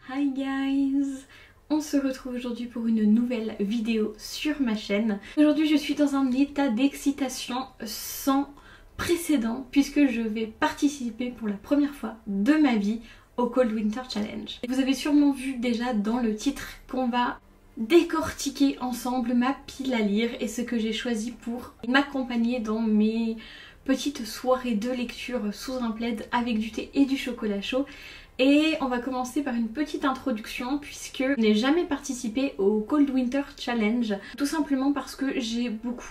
Hi guys! On se retrouve aujourd'hui pour une nouvelle vidéo sur ma chaîne. Aujourd'hui je suis dans un état d'excitation sans précédent puisque je vais participer pour la première fois de ma vie au Cold Winter Challenge. Vous avez sûrement vu déjà dans le titre qu'on va décortiquer ensemble ma pile à lire et ce que j'ai choisi pour m'accompagner dans mes petites soirées de lecture sous un plaid avec du thé et du chocolat chaud. Et on va commencer par une petite introduction puisque je n'ai jamais participé au Cold Winter Challenge. Tout simplement parce que j'ai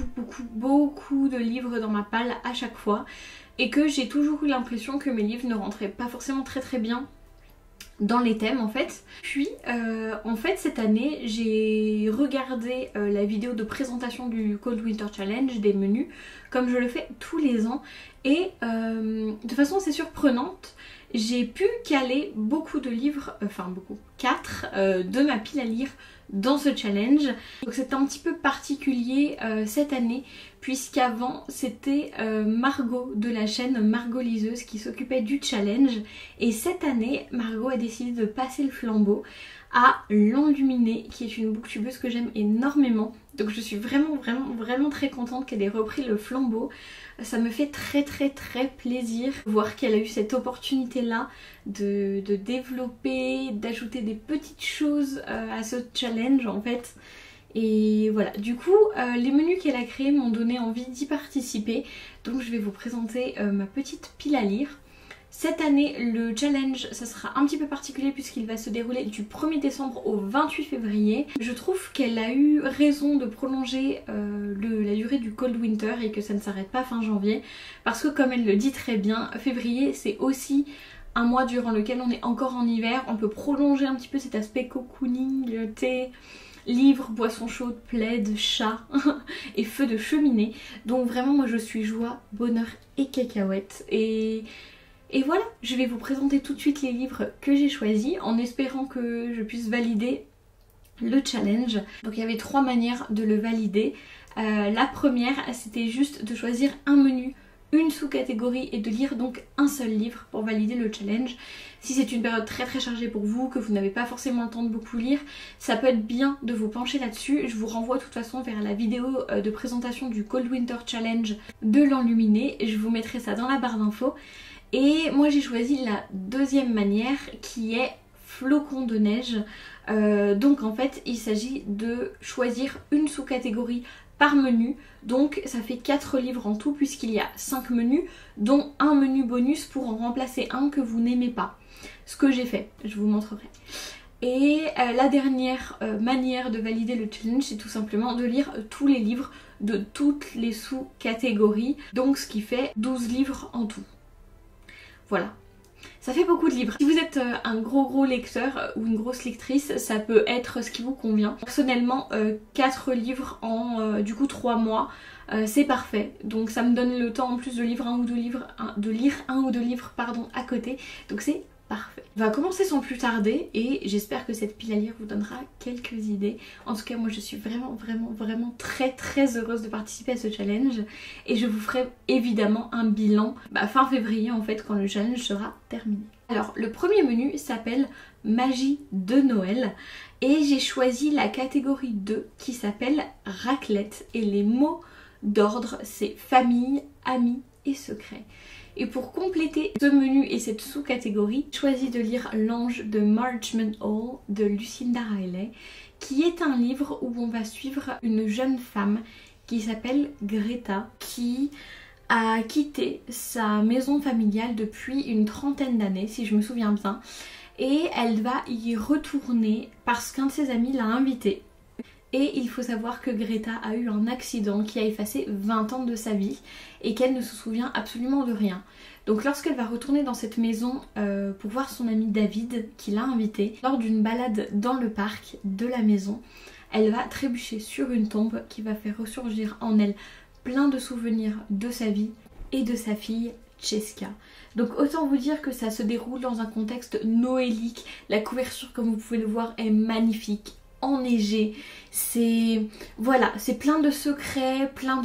beaucoup de livres dans ma palle à chaque fois et que j'ai toujours eu l'impression que mes livres ne rentraient pas forcément très bien dans les thèmes en fait. Puis en fait cette année j'ai regardé la vidéo de présentation du Cold Winter Challenge, des menus, comme je le fais tous les ans et de façon assez surprenante j'ai pu caler beaucoup de livres, enfin beaucoup, 4 de ma pile à lire dans ce challenge. Donc c'est un petit peu particulier cette année puisqu'avant c'était Margot de la chaîne Margot Liseuse qui s'occupait du challenge et cette année Margot a décidé de passer le flambeau à l'Enluminée qui est une booktubeuse que j'aime énormément. Donc je suis vraiment très contente qu'elle ait repris le flambeau. Ça me fait très plaisir de voir qu'elle a eu cette opportunité là de développer, d'ajouter des petites choses à ce challenge en fait. Et voilà, du coup les menus qu'elle a créés m'ont donné envie d'y participer. Donc je vais vous présenter ma petite pile à lire. Cette année, le challenge, ça sera un petit peu particulier puisqu'il va se dérouler du 1er décembre au 28 février. Je trouve qu'elle a eu raison de prolonger la durée du Cold Winter et que ça ne s'arrête pas fin janvier. Parce que comme elle le dit très bien, février c'est aussi un mois durant lequel on est encore en hiver. On peut prolonger un petit peu cet aspect cocooning, thé, livres, boissons chaudes, plaid, chat et feu de cheminée. Donc vraiment moi je suis joie, bonheur et cacahuètes. Et voilà, je vais vous présenter tout de suite les livres que j'ai choisis en espérant que je puisse valider le challenge. Donc il y avait 3 manières de le valider. La première, c'était juste de choisir un menu, une sous-catégorie et de lire donc un seul livre pour valider le challenge. Si c'est une période très chargée pour vous, que vous n'avez pas forcément le temps de beaucoup lire, ça peut être bien de vous pencher là-dessus. Je vous renvoie de toute façon vers la vidéo de présentation du Cold Winter Challenge de l'Enluminée. Je vous mettrai ça dans la barre d'infos. Et moi j'ai choisi la deuxième manière qui est flocon de neige. Donc en fait il s'agit de choisir une sous-catégorie par menu. Donc ça fait 4 livres en tout puisqu'il y a 5 menus dont un menu bonus pour en remplacer un que vous n'aimez pas. Ce que j'ai fait, je vous montrerai. Et la dernière manière de valider le challenge c'est tout simplement de lire tous les livres de toutes les sous-catégories. Donc ce qui fait 12 livres en tout. Voilà, ça fait beaucoup de livres. Si vous êtes un gros lecteur ou une grosse lectrice, ça peut être ce qui vous convient. Personnellement, 4 livres en du coup 3 mois, c'est parfait. Donc ça me donne le temps en plus de lire un ou deux livres pardon, à côté. Donc c'est parfait. On va commencer sans plus tarder et j'espère que cette pile à lire vous donnera quelques idées. En tout cas moi je suis vraiment très heureuse de participer à ce challenge et je vous ferai évidemment un bilan fin février en fait quand le challenge sera terminé. Alors le premier menu s'appelle Magie de Noël et j'ai choisi la catégorie 2 qui s'appelle raclette et les mots d'ordre c'est famille, amis et secret. Et pour compléter ce menu et cette sous-catégorie, j'ai choisi de lire L'Ange de Marchman Hall de Lucinda Riley, qui est un livre où on va suivre une jeune femme qui s'appelle Greta, qui a quitté sa maison familiale depuis une trentaine d'années, si je me souviens bien, et elle va y retourner parce qu'un de ses amis l'a invitée. Et il faut savoir que Greta a eu un accident qui a effacé 20 ans de sa vie et qu'elle ne se souvient absolument de rien. Donc lorsqu'elle va retourner dans cette maison pour voir son ami David qui l'a invitée, lors d'une balade dans le parc de la maison, elle va trébucher sur une tombe qui va faire ressurgir en elle plein de souvenirs de sa vie et de sa fille Cheska. Donc autant vous dire que ça se déroule dans un contexte noélique. La couverture comme vous pouvez le voir est magnifique, enneigée. C'est voilà, c'est plein de secrets, plein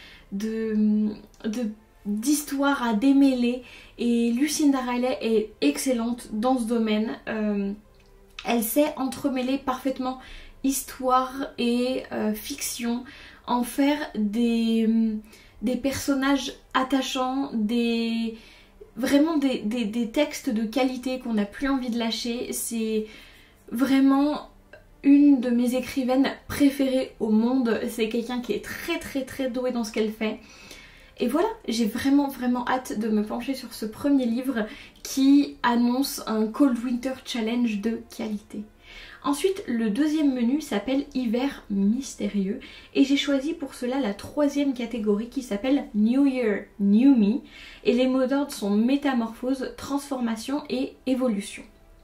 d'histoires à démêler et Lucinda Riley est excellente dans ce domaine. Elle sait entremêler parfaitement histoire et fiction, en faire des personnages attachants, vraiment des textes de qualité qu'on n'a plus envie de lâcher. C'est vraiment une de mes écrivaines préférées au monde. C'est quelqu'un qui est très doué dans ce qu'elle fait. Et voilà, j'ai vraiment hâte de me pencher sur ce premier livre qui annonce un Cold Winter Challenge de qualité. Ensuite, le deuxième menu s'appelle Hiver mystérieux et j'ai choisi pour cela la troisième catégorie qui s'appelle New Year, New Me, et les mots d'ordre sont métamorphose, transformation et évolution.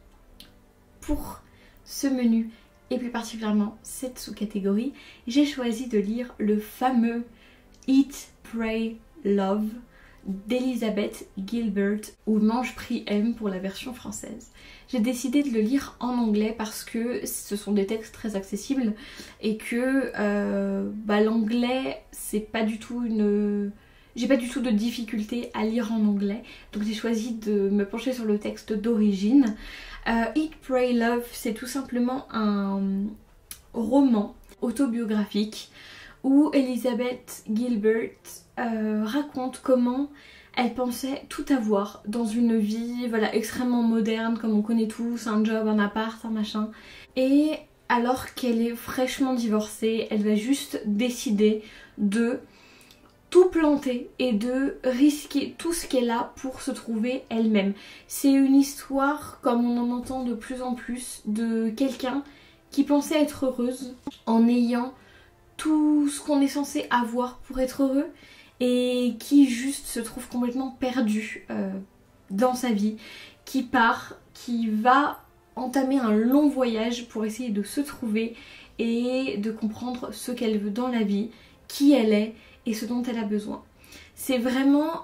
Pour ce menu et plus particulièrement cette sous-catégorie, j'ai choisi de lire le fameux Eat, Pray, Love d'Elizabeth Gilbert, ou Mange, Prie, Aime pour la version française. J'ai décidé de le lire en anglais parce que ce sont des textes très accessibles et que l'anglais c'est pas du tout une... J'ai pas du tout de difficulté à lire en anglais, donc j'ai choisi de me pencher sur le texte d'origine. Eat, Pray, Love, c'est tout simplement un roman autobiographique où Elizabeth Gilbert raconte comment elle pensait tout avoir dans une vie extrêmement moderne, comme on connaît tous, un job, un appart, un machin. Et alors qu'elle est fraîchement divorcée, elle va juste décider de tout planter et de risquer tout ce qu'elle a pour se trouver elle-même. C'est une histoire, comme on en entend de plus en plus, de quelqu'un qui pensait être heureuse en ayant tout ce qu'on est censé avoir pour être heureux et qui juste se trouve complètement perdu dans sa vie, qui part, qui va entamer un long voyage pour essayer de se trouver et de comprendre ce qu'elle veut dans la vie, qui elle est et ce dont elle a besoin. C'est vraiment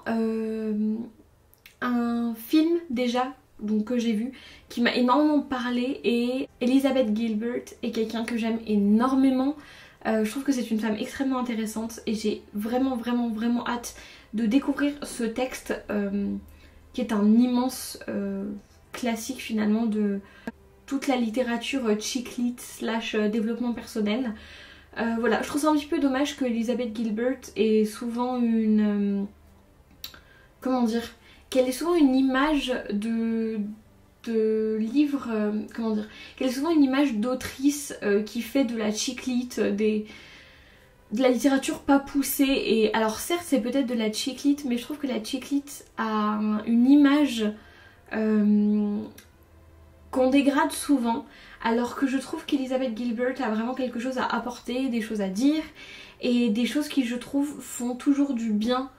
un film déjà que j'ai vu qui m'a énormément parlé, et Elizabeth Gilbert est quelqu'un que j'aime énormément. Je trouve que c'est une femme extrêmement intéressante et j'ai vraiment hâte de découvrir ce texte qui est un immense classique finalement de toute la littérature chick lit / développement personnel. Voilà, je trouve ça un petit peu dommage que Elizabeth Gilbert ait souvent une... comment dire, qu'elle ait souvent une image de livre, comment dire, qu'elle ait souvent une image d'autrice qui fait de la chick lit, de la littérature pas poussée. Et alors certes c'est peut-être de la chick lit, mais je trouve que la chick lit a une image qu'on dégrade souvent, alors que je trouve qu'Elizabeth Gilbert a vraiment quelque chose à apporter, des choses à dire et des choses qui je trouve font toujours du bien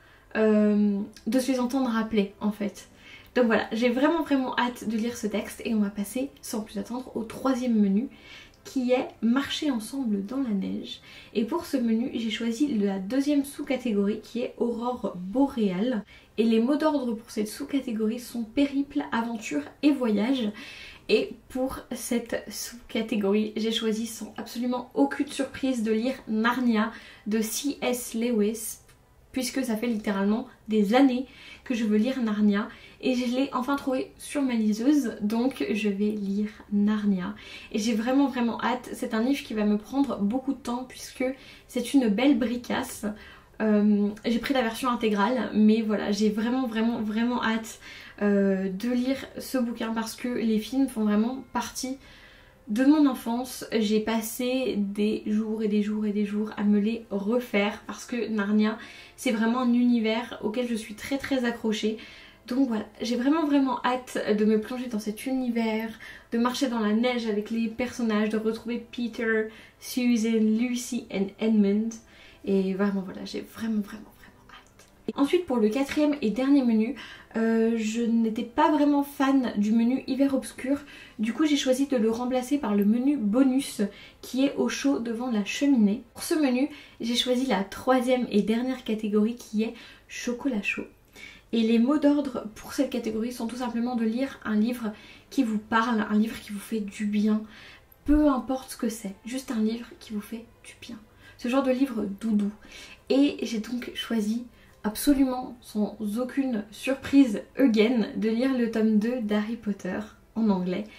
de se les entendre rappeler en fait. Donc voilà, j'ai vraiment hâte de lire ce texte et on va passer sans plus attendre au troisième menu qui est Marcher ensemble dans la neige. Et pour ce menu, j'ai choisi la deuxième sous-catégorie qui est Aurore boréale. Et les mots d'ordre pour cette sous-catégorie sont périple, aventure et voyage. Et pour cette sous-catégorie, j'ai choisi sans absolument aucune surprise de lire Narnia de C.S. Lewis, puisque ça fait littéralement des années que je veux lire Narnia et je l'ai enfin trouvé sur ma liseuse, donc je vais lire Narnia et j'ai vraiment hâte. C'est un livre qui va me prendre beaucoup de temps puisque c'est une belle bricasse. J'ai pris la version intégrale, mais voilà, j'ai vraiment hâte de lire ce bouquin parce que les films font vraiment partie de mon enfance. J'ai passé des jours et des jours à me les refaire parce que Narnia c'est vraiment un univers auquel je suis très accrochée. Donc voilà, j'ai vraiment hâte de me plonger dans cet univers, de marcher dans la neige avec les personnages, de retrouver Peter, Susan, Lucy et Edmund. Et vraiment voilà, j'ai vraiment hâte. Et ensuite pour le quatrième et dernier menu, je n'étais pas vraiment fan du menu hiver obscur. Du coup j'ai choisi de le remplacer par le menu bonus qui est au chaud devant la cheminée. Pour ce menu j'ai choisi la troisième et dernière catégorie qui est chocolat chaud. Et les mots d'ordre pour cette catégorie sont tout simplement de lire un livre qui vous parle, un livre qui vous fait du bien, peu importe ce que c'est, juste un livre qui vous fait du bien. Ce genre de livre doudou. Et j'ai donc choisi absolument sans aucune surprise again de lire le tome 2 d'Harry Potter en anglais,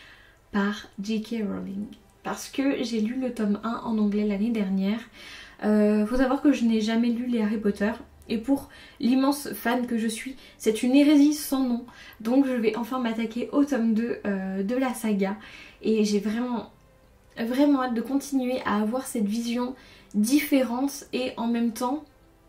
par J.K. Rowling. Parce que j'ai lu le tome 1 en anglais l'année dernière. Faut savoir que je n'ai jamais lu les Harry Potter. Et pour l'immense fan que je suis, c'est une hérésie sans nom. Donc je vais enfin m'attaquer au tome 2 de la saga. Et j'ai vraiment hâte de continuer à avoir cette vision différente et en même temps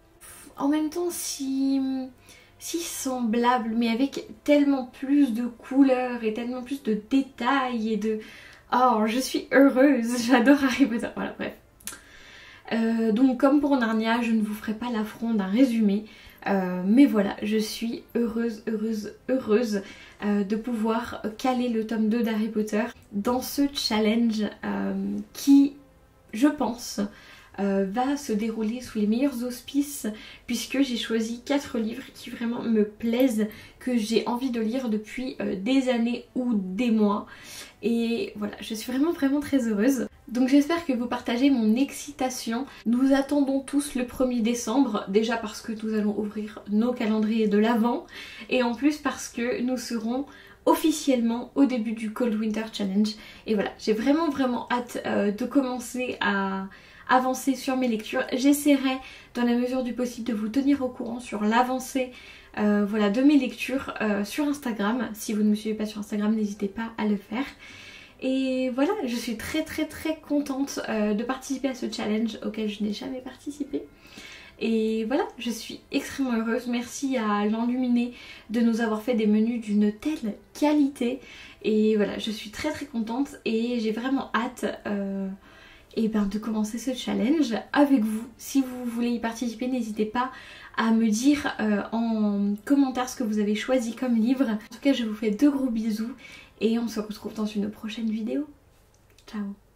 si semblable, mais avec tellement plus de couleurs et tellement plus de détails et de... Oh, je suis heureuse, j'adore Harry Potter, voilà, bref. Donc comme pour Narnia, je ne vous ferai pas l'affront d'un résumé, mais voilà, je suis heureuse de pouvoir caler le tome 2 d'Harry Potter dans ce challenge qui, je pense, va se dérouler sous les meilleurs auspices, puisque j'ai choisi 4 livres qui vraiment me plaisent, que j'ai envie de lire depuis des années ou des mois. Et voilà, je suis vraiment très heureuse. Donc j'espère que vous partagez mon excitation. Nous attendons tous le 1er décembre, déjà parce que nous allons ouvrir nos calendriers de l'Avent, et en plus parce que nous serons officiellement au début du Cold Winter Challenge. Et voilà, j'ai vraiment hâte de commencer à avancer sur mes lectures. J'essaierai dans la mesure du possible de vous tenir au courant sur l'avancée voilà, de mes lectures sur Instagram. Si vous ne me suivez pas sur Instagram, n'hésitez pas à le faire. Et voilà, je suis très contente de participer à ce challenge auquel je n'ai jamais participé. Et voilà, je suis extrêmement heureuse. Merci à l'Enluminé de nous avoir fait des menus d'une telle qualité. Et voilà, je suis très contente et j'ai vraiment hâte de commencer ce challenge avec vous. Si vous voulez y participer, n'hésitez pas à me dire en commentaire ce que vous avez choisi comme livre. En tout cas, je vous fais de gros bisous et on se retrouve dans une prochaine vidéo. Ciao!